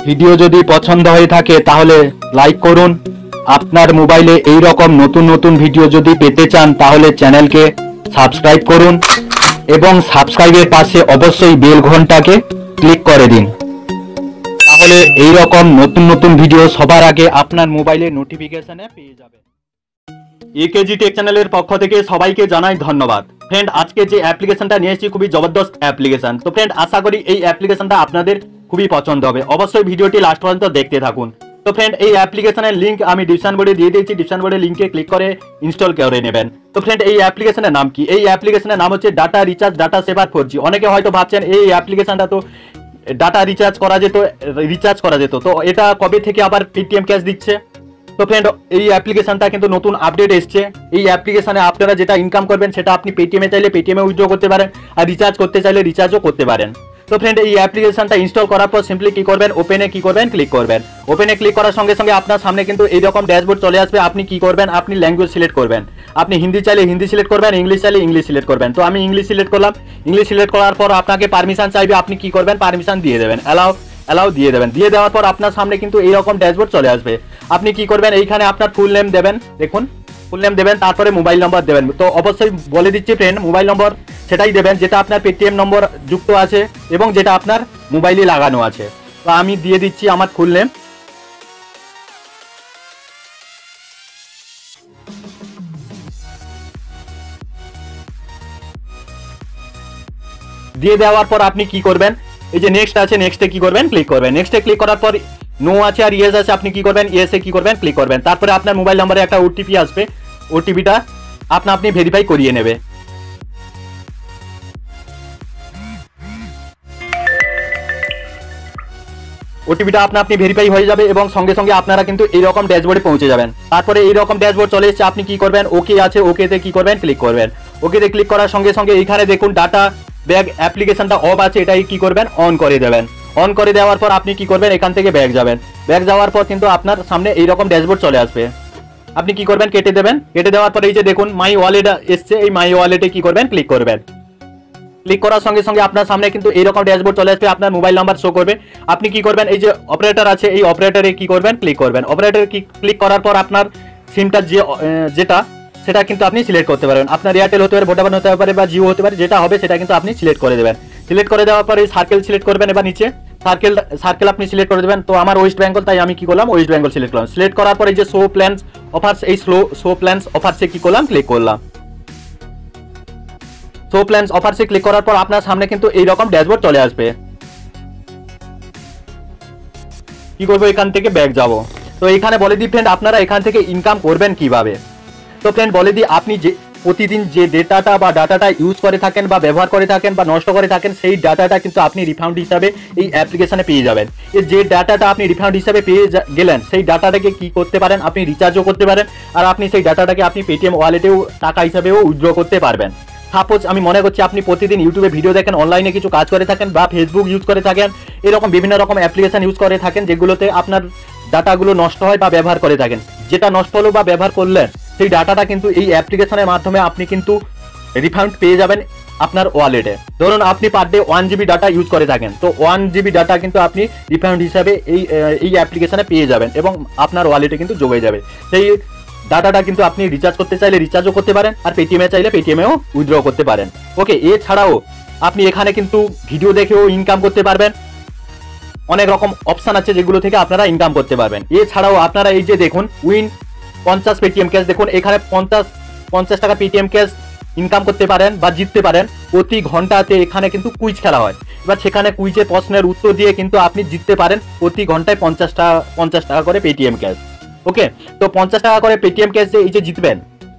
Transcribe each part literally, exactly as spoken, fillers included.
Video যদি পছন্দ হয়ে থাকে তাহলে লাইক করুন। আপনার মোবাইলে এই রকম নতুন নতুন ভিডিও যদি পেতে চান তাহলে চ্যানেলকে সাবস্ক্রাইব করুন এবং সাবস্ক্রাইবের পাশে অবশ্যই বেল ঘন্টাকে ক্লিক করে দিন, তাহলে এই রকম নতুন নতুন ভিডিও সবার আগে আপনার মোবাইলে নোটিফিকেশনে পেয়ে যাবেন। একেজি টেক চ্যানেলের পক্ষ থেকে সবাইকে জানাই ধন্যবাদ। ফ্রেন্ড, আজকে যে অ্যাপ্লিকেশনটা নিয়ে এসেছি খুবই জবরদস্ত অ্যাপ্লিকেশন। তো ফ্রেন্ড, আশা করি এই অ্যাপ্লিকেশনটা আপনাদের খুবই পছন্দ হবে। অবশ্যই ভিডিওটি লাস্ট পর্যন্ত দেখতে থাকুন। তো ফ্রেন্ড, এই অ্যাপ্লিকেশনের লিঙ্ক আমি ডিসক্রিপশন বোর্ডে দিয়ে দিয়েছি, ডিসক্রিপশন বোর্ডে লিঙ্কে ক্লিক করে ইনস্টল করে নেবেন। তো ফ্রেন্ড, এই অ্যাপ্লিকেশনের নাম কি? এই অ্যাপ্লিকেশনের নাম হচ্ছে data recharge data saver four G. অনেকে হয়তো ভাবছেন এই অ্যাপ্লিকেশনটা তো ডাটা রিচার্জ করা যেত রিচার্জ করা যেত তো এটা কবে থেকে আবার পেটিএম ক্যাশ দিচ্ছে? তো ফ্রেন্ড, এই অ্যাপ্লিকেশনটা কিন্তু নতুন আপডেট এসছে। এই অ্যাপ্লিকেশনে আপনারা যেটা ইনকাম করবেন সেটা আপনি পেটিএমে চাইলে পেটিএমে উইথড্র করতে পারেন, আর রিচার্জ করতে চাইলে রিচার্জও করতে পারেন। তো ফ্রেন্ড, এই অ্যাপ্লিকেশনটা ইনস্টল করার পর সিম্পলি কি করবেন, ওপেনে কি করবেন, ক্লিক করবেন। ওপেনে ক্লিক করার সঙ্গে সঙ্গে আপনার সামনে কিন্তু এইরকম ড্যাশবোর্ড চলে আসবে। আপনি কি করবেন, আপনি ল্যাঙ্গুয়েজ সিলেক্ট করবেন। আপনি হিন্দি চাইলে হিন্দি সিলেক্ট করবেন, ইংলিশ চাইলে ইংলিশ সিলেক্ট করবেন। তো আমি ইংলিশ সিলেক্ট করলাম। ইংলিশ সিলেক্ট করার পর আপনাকে পারমিশন চাইবে, আপনি কি করবেন, পারমিশন দিয়ে দেবেন, অ্যালাউ অ্যালাউ দিয়ে দেবেন। দিয়ে দেওয়ার পর আপনার সামনে কিন্তু এইরকম ড্যাশবোর্ড চলে আসবে। আপনি কি করবেন, এইখানে আপনার ফুল নেম দেবেন, দেখুন ফুল নেম দেবেন, তারপরে মোবাইল নম্বর দেবেন। তো অবশ্যই বলে দিচ্ছি ফ্রেন্ড, মোবাইল নম্বর সেটাই দেবেন যেটা আপনার পেটিএম নম্বর যুক্ত আছে এবং যেটা আপনার মোবাইলে লাগানো আছে। তো আমি দিয়ে দিচ্ছি আমার ফুল নেম। দিয়ে দেওয়ার পর আপনি কি করবেন, এই যে নেক্সট আছে, নেক্সটে কি করবেন, ক্লিক করবেন। নেক্সটে ক্লিক করার পর নো আছে আর ইয়েস আছে, আপনি কি করবেন, ইয়েসে কি করবেন, ক্লিক করবেন। তারপরে আপনার মোবাইল নম্বরে একটা ওটিপি আসবে, ওটিপিটা আপনা আপনি ভেরিফাই করিয়ে নেবে। ওটিপিটা আপনা আপনি ভেরিফাই হয়ে যাবে এবং সঙ্গে সঙ্গে আপনারা কিন্তু এইরকম ড্যাশবোর্ডে পৌঁছে যাবেন। তারপরে এইরকম ড্যাশবোর্ড চলে এসেছে, আপনি কি করবেন, ওকে আছে, ওকেতে কি করবেন, ক্লিক করবেন। ওকেতে ক্লিক করার সঙ্গে সঙ্গে এইখানে দেখুন ডাটা ব্যাগ অ্যাপ্লিকেশনটা অফ আছে, এটাই কি করবেন, অন করে দেবেন। অন করে দেওয়ার পর আপনি কি করবেন, এখান থেকে ব্যাগ যাবেন। ব্যাগ যাওয়ার পর কিন্তু আপনার সামনে এইরকম ড্যাশবোর্ড চলে আসবে। আপনি কি করবেন, কেটে দেবেন। কেটে দেওয়ার পর এই যে দেখুন মাই ওয়ালেট এসছে, এই মাই ওয়ালেটে কি করবেন, ক্লিক করবেন। ক্লিক করার সঙ্গে সঙ্গে আপনার সামনে কিন্তু এইরকম ড্যাশবোর্ড চলে আসবে, আপনার মোবাইল নাম্বার শো করবে। আপনি কি করবেন, এই যে অপারেটর আছে, এই অপারেটরে কি করবেন, ক্লিক করবেন। অপারেটরে ক্লিক করার পর আপনার সিমটা যে যেটা সেটা কিন্তু আপনি সিলেক্ট করতে পারবেন। আপনার এয়ারটেল হতে পারে, ভোডাফোন হতে পারে বা জিও হতে পারে, যেটা হবে সেটা কিন্তু আপনি সিলেক্ট করে দেবেন। সিলেক্ট করে দেওয়ার পর এই সার্কেল সিলেক্ট করবেন। এবার নিচে সার্কেল সার্কেল আপনি সিলেক্ট করে দেবেন। তো আমার ওয়েস্ট বেঙ্গল, তাই আমি কি করলাম, ওয়েস্ট বেঙ্গল সিলেক্ট করলাম। সিলেক্ট করার পর এই যে শো প্ল্যানস অফার্স, এই স্লো শো প্ল্যানস অফার্সে কি করলাম, ক্লিক করলাম। শো প্ল্যানস অফার্সে ক্লিক করার পর আপনার সামনে কিন্তু এইরকম ড্যাশবোর্ড চলে আসবে। কি করবো, এখান থেকে ব্যাক যাব। তো এখানে বলে দিই ফ্রেন্ড, আপনারা এখান থেকে ইনকাম করবেন কিভাবে। তো ফ্রেন্ড বলে দিই, আপনি যে প্রতিদিন যে ডেটাটা বা ডাটাটা ইউজ করে থাকেন বা ব্যবহার করে থাকেন বা নষ্ট করে থাকেন, সেই ডাটাটা কিন্তু আপনি রিফান্ড হিসাবে এই অ্যাপ্লিকেশনে পেয়ে যাবেন। এই যে ডাটাটা আপনি রিফান্ড হিসাবে পেয়ে গেলেন, সেই ডাটাটাকে কি করতে পারেন, আপনি রিচার্জও করতে পারেন, আর আপনি সেই ডাটাটাকে আপনি পেটিএম ওয়ালেটেও টাকা হিসাবেও উইথড্র করতে পারবেন। সাপোজ আমি মনে করছি আপনি প্রতিদিন ইউটিউবে ভিডিও দেখেন, অনলাইনে কিছু কাজ করে থাকেন বা ফেসবুক ইউজ করে থাকেন, এরকম বিভিন্ন রকম অ্যাপ্লিকেশন ইউজ করে থাকেন যেগুলোতে আপনার ডাটাগুলো নষ্ট হয় বা ব্যবহার করে থাকেন। যেটা নষ্ট হলো বা ব্যবহার করলেন, সেই ডাটাটা কিন্তু এই অ্যাপ্লিকেশনের মাধ্যমে আপনি কিন্তু রিফান্ড পেয়ে যাবেন আপনার ওয়ালেটে। ধরুন আপনি per day one GB data use করে থাকেন, তো ওয়ান জিবি ডাটা কিন্তু আপনি রিফান্ড হিসাবে এই এই অ্যাপ্লিকেশনে পেয়ে যাবেন এবং আপনার ওয়ালেটে কিন্তু যোগ হয়ে যাবে। সেই ডাটাটা কিন্তু আপনি রিচার্জ করতে চাইলে রিচার্জও করতে পারেন, আর পেটিএমে চাইলে পেটিএমেও উইথড্র করতে পারেন। ওকে, এছাড়াও আপনি এখানে কিন্তু ভিডিও দেখেও ইনকাম করতে পারবেন। অনেক রকম অপশান আছে যেগুলো থেকে আপনারা ইনকাম করতে পারবেন। এছাড়াও আপনারা এই যে দেখুন উইন পঞ্চাশ পেটিএম ক্যাশ, দেখুন এখানে পঞ্চাশ পঞ্চাশ টাকা পেটিএম ক্যাশ ইনকাম করতে পারেন বা জিততে পারেন। প্রতি ঘন্টাতে এখানে কিন্তু কুইজ খেলা হয়। এবার সেখানে কুইজে প্রশ্নের উত্তর দিয়ে কিন্তু আপনি জিততে পারেন প্রতি ঘন্টায় পঞ্চাশ টাকা পঞ্চাশ টাকা করে পেটিএম ক্যাশ। ওকে, তো পঞ্চাশ টাকা করে পেটিএম ক্যাশ যে এই যে জিতবেন,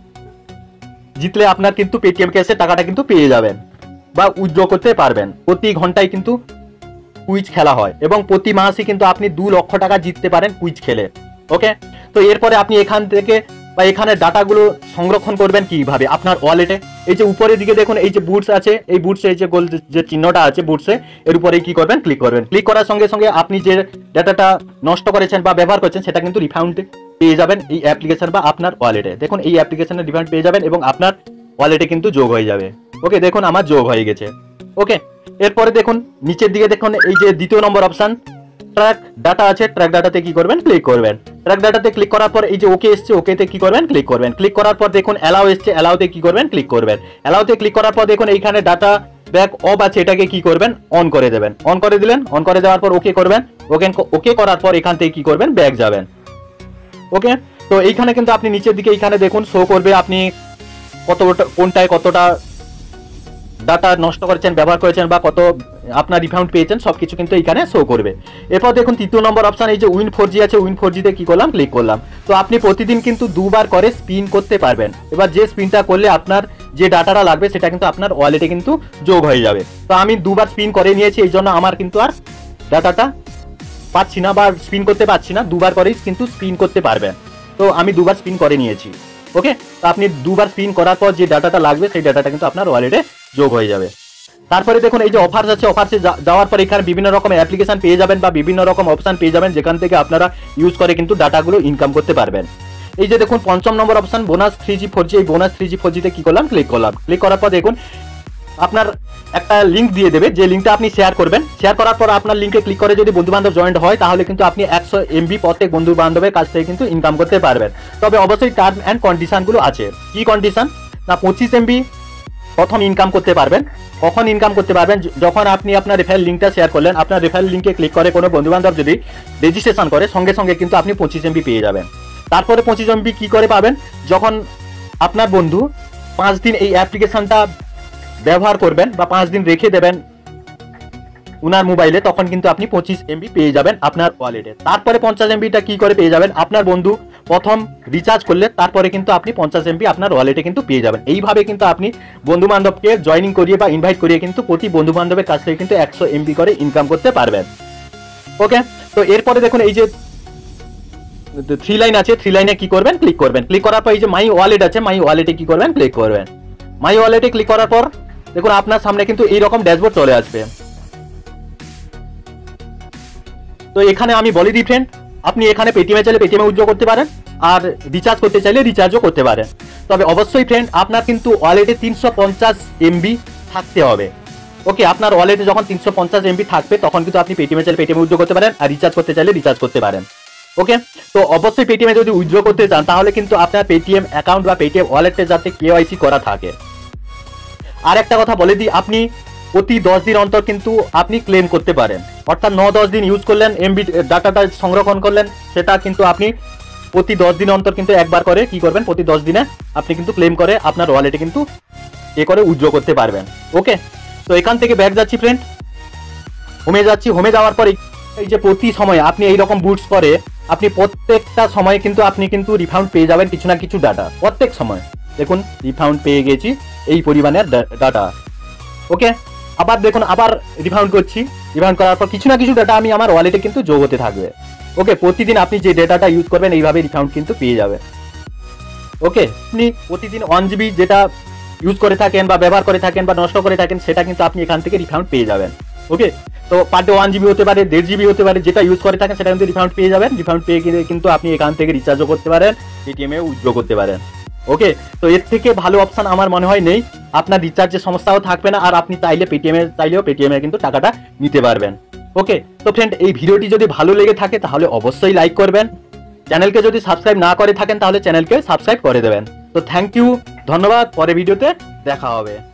জিতলে আপনার কিন্তু পেটিএম ক্যাশের টাকাটা কিন্তু পেয়ে যাবেন বা উইথড্র করতে পারবেন। প্রতি ঘন্টায় কিন্তু কুইজ খেলা হয় এবং প্রতি মাসে কিন্তু আপনি দু লক্ষ টাকা জিততে পারেন কুইজ খেলে। ওকে, তো এরপরে আপনি এখান থেকে বা এখানে ডাটাগুলো সংরক্ষণ করবেন কিভাবে, আপনার ওয়ালেটে এই যে উপরের দিকে দেখুন এই যে বুটস আছে, এই বুটসে এই যে গোল যে চিহ্নটা আছে বুটসে, এর উপরে কি করবেন, ক্লিক করবেন। ক্লিক করার সঙ্গে সঙ্গে আপনি যে ডাটাটা নষ্ট করেছেন বা ব্যবহার করছেন সেটা কিন্তু রিফান্ড পেয়ে যাবেন এই অ্যাপ্লিকেশন বা আপনার ওয়ালেটে। দেখুন এই অ্যাপ্লিকেশনের রিফান্ড পেয়ে যাবেন এবং আপনার ওয়ালেটে কিন্তু যোগ হয়ে যাবে। ওকে, দেখুন আমার যোগ হয়ে গেছে। ওকে, এরপরে দেখুন নিচের দিকে দেখুন এই যে দ্বিতীয় নম্বর অপশান, ট্র্যাক ডাটা আছে, ট্র্যাক ডাটাতে কি করবেন, ক্লিক করবেন। ট্র্যাক ডাটাতে ক্লিক করার পর এই যে ওকে এসছে, ওকেতে কি করবেন, ক্লিক করবেন। ক্লিক করার পর দেখুন অ্যালাউ এসছে, অ্যালাউতে কি করবেন, ক্লিক করবেন। অ্যালাউতে ক্লিক করার পর দেখুন এইখানে ডাটা ব্যাক অফ আছে, এটাকে কি করবেন, অন করে দেবেন। অন করে দিলেন, অন করে দেওয়ার পর ওকে করবেন। ওকে ওকে করার পর এখান থেকে কি করবেন, ব্যাক যাবেন। ওকে, তো এইখানে কিন্তু আপনি নিচের দিকে এইখানে দেখুন শো করবে আপনি কতটা কোনটায় কতটা ডাটা নষ্ট করেছেন, ব্যবহার করেছেন বা কত আপনার রিফাউন্ড পেয়েছেন, সবকিছু কিন্তু এখানে শো করবে। এরপর দেখুন তৃতীয় নম্বর অপশন এই যে উইন ফোর জি আছে, উইন ফোর জিতে কি করলাম, ক্লিক করলাম। তো আপনি প্রতিদিন কিন্তু দুবার করে স্পিন করতে পারবেন। এবার যে স্পিনটা করলে আপনার যে ডাটাটা লাগবে সেটা কিন্তু আপনার ওয়ালেটে কিন্তু যোগ হয়ে যাবে। তো আমি দুবার স্পিন করে নিয়েছি, এই জন্য আমার কিন্তু আর ডাটাটা পাচ্ছি না বা স্পিন করতে পারছি না, দুবার করেই কিন্তু স্পিন করতে পারবেন। তো আমি দুবার স্পিন করে নিয়েছি। ওকে, তো আপনি দুবার স্পিন করার পর যে ডাটাটা লাগবে সেই ডাটাটা কিন্তু আপনার ওয়ালেটে যোগ হয়ে যাবে। তারপরে দেখুন এই যে অফার্স আছে, অফার্সে যাওয়ার পর এখানে বিভিন্ন রকম অ্যাপ্লিকেশন পেয়ে যাবেন বা বিভিন্ন রকম অপশন পেয়ে যাবেন, যেখান থেকে আপনারা ইউজ করে কিন্তু ডাটাগুলো ইনকাম করতে পারবেন। এই যে দেখুন পঞ্চম number option bonus three G four G, এই বোনাস থ্রি জি ফোর জিতে কি করলাম, ক্লিক করলাম। ক্লিক করার পর দেখুন আপনার একটা লিঙ্ক দিয়ে দেবে, যে লিঙ্কটা আপনি শেয়ার করবেন। শেয়ার করার পর আপনার লিঙ্কে ক্লিক করে যদি বন্ধু বান্ধব জয়েন্ট হয় তাহলে কিন্তু আপনি একশো এমবি প্রত্যেক বন্ধু বান্ধবের কাছ থেকে কিন্তু ইনকাম করতে পারবেন। তবে অবশ্যই টার্ম অ্যান্ড কন্ডিশনগুলো আছে। কি কন্ডিশন না, পঁচিশ এমবি প্রথম ইনকাম করতে পারবেন। কখন ইনকাম করতে পারবেন, যখন আপনি আপনার রেফারেল লিঙ্কটা শেয়ার করলেন, আপনার রেফারেল লিঙ্কে ক্লিক করে কোনো বন্ধু বান্ধব যদি রেজিস্ট্রেশন করে সঙ্গে সঙ্গে কিন্তু আপনি পঁচিশ এমবি পেয়ে যাবেন। তারপরে পঁচিশ এমবি কি করে পাবেন, যখন আপনার বন্ধু পাঁচ দিন এই অ্যাপ্লিকেশনটা ব্যবহার করবেন বা পাঁচ দিন রেখে দেবেন উনার মোবাইলে, তখন কিন্তু আপনি পঁচিশ এমবি পেয়ে যাবেন আপনার ওয়ালেটে। তারপরে পঞ্চাশ এমবিটা কি করে পেয়ে যাবেন, আপনার বন্ধু প্রথম রিচার্জ করলে তারপরে কিন্তু আপনি পঞ্চাশ এমবি আপনার ওয়ালেটে কিন্তু পেয়ে যাবেন। এইভাবে কিন্তু আপনি বন্ধু বান্ধবকে জয়েনিং করিয়ে বা ইনভাইট করিয়ে কিন্তু প্রতি বন্ধু বান্ধবের কাছ থেকে কিন্তু একশো এমবি করে ইনকাম করতে পারবেন। ওকে, তো এরপরে দেখুন এই যে থ্রি লাইন আছে, থ্রি লাইনে কি করবেন, ক্লিক করবেন। ক্লিক করার পর এই যে মাই ওয়ালেট আছে, মাই ওয়ালেটে কি করবেন, ক্লিক করবেন। মাই ওয়ালেটে ক্লিক করার পর দেখুন আপনার সামনে কিন্তু এইরকম ড্যাশবোর্ড চলে আসবে। তো এখানে আমি বলে দিই ফ্রেন্ড, আপনি এখানে পেটিএমে চাইলে পেটিএমে উইথড্র করতে পারেন, আর রিচার্জ করতে চাইলে রিচার্জও করতে পারেন। তবে অবশ্যই ফ্রেন্ড আপনার কিন্তু ওয়ালেটে তিনশো পঞ্চাশ এমবি থাকতে হবে। ওকে, আপনার ওয়ালেটে যখন তিনশো পঞ্চাশ এমবি থাকবে তখন কিন্তু আপনি পেটিএমে চাইলে পেটিএমে উইথড্র করতে পারেন, আর রিচার্জ করতে চাইলে রিচার্জ করতে পারেন। ওকে, তো অবশ্যই পেটিএমে যদি উইথড্র করতে চান তাহলে কিন্তু আপনার পেটিএম অ্যাকাউন্ট বা পেটিএম ওয়ালেটে যাতে কেওয়াইসি করা থাকে। আর একটা কথা বলে দিই, আপনি প্রতি দশ দিন অন্তর কিন্তু আপনি ক্লেম করতে পারেন। অর্থাৎ ন দশ দিন ইউজ করলেন, এমবি ডাটাটা সংরক্ষণ করলেন, সেটা কিন্তু আপনি প্রতি দশ দিন অন্তর কিন্তু একবার করে কি করবেন, প্রতি দশ দিনে আপনি কিন্তু ক্লেম করে আপনার ওয়ালেটে কিন্তু এ করে উইথড্র করতে পারবেন। ওকে, তো এখান থেকে ব্যাক যাচ্ছি ফ্রেন্ড, হোমে যাচ্ছি। হোমে যাওয়ার পর এই যে প্রতি সময় আপনি এইরকম বুটস করে আপনি প্রত্যেকটা সময় কিন্তু আপনি কিন্তু রিফাউন্ড পেয়ে যাবেন কিছু না কিছু ডাটা প্রত্যেক সময়। দেখুন রিফাউন্ড পেয়ে গেছি এই পরিমাণের ডাটা। ওকে, আবার দেখুন আবার রিফাউন্ড করছি, রিফাউন্ড করার পর কিছু না কিছু ডাটা আমি আমার ওয়ালেটে কিন্তু যোগ হতে থাকবে। ওকে, প্রতিদিন আপনি যে ডেটাটা ইউজ করবেন এইভাবে রিফাউন্ড কিন্তু পেয়ে যাবেন। ওকে, আপনি প্রতিদিন ওয়ান জিবি যেটা ইউজ করে থাকেন বা ব্যবহার করে থাকেন বা নষ্ট করে থাকেন সেটা কিন্তু আপনি এখান থেকে রিফাউন্ড পেয়ে যাবেন। ওকে, তো পার ডে ওয়ান জিবি হতে পারে, দেড় জিবি হতে পারে, যেটা ইউজ করে থাকেন সেটা কিন্তু রিফাউন্ড পেয়ে যাবেন। রিফাউন্ড পেয়ে গেলে কিন্তু আপনি এখান থেকে রিচার্জও করতে পারেন, পেটিএমে উইথড্র করতে পারেন। ওকে, তো এর থেকে ভালো অপশন আমার মনে হয় নেই। আপনার রিচার্জের সমস্যাও থাকবে না, আর আপনি চাইলে পেটিএমে চাইলেও পেটিএমে কিন্তু টাকাটা নিতে পারবেন। ওকে, তো ফ্রেন্ড এই ভিডিওটি যদি ভালো লেগে থাকে তাহলে অবশ্যই লাইক করবেন। চ্যানেলকে যদি সাবস্ক্রাইব না করে থাকেন তাহলে চ্যানেলকে সাবস্ক্রাইব করে দেবেন। তো থ্যাংক ইউ, ধন্যবাদ। পরে ভিডিওতে দেখা হবে।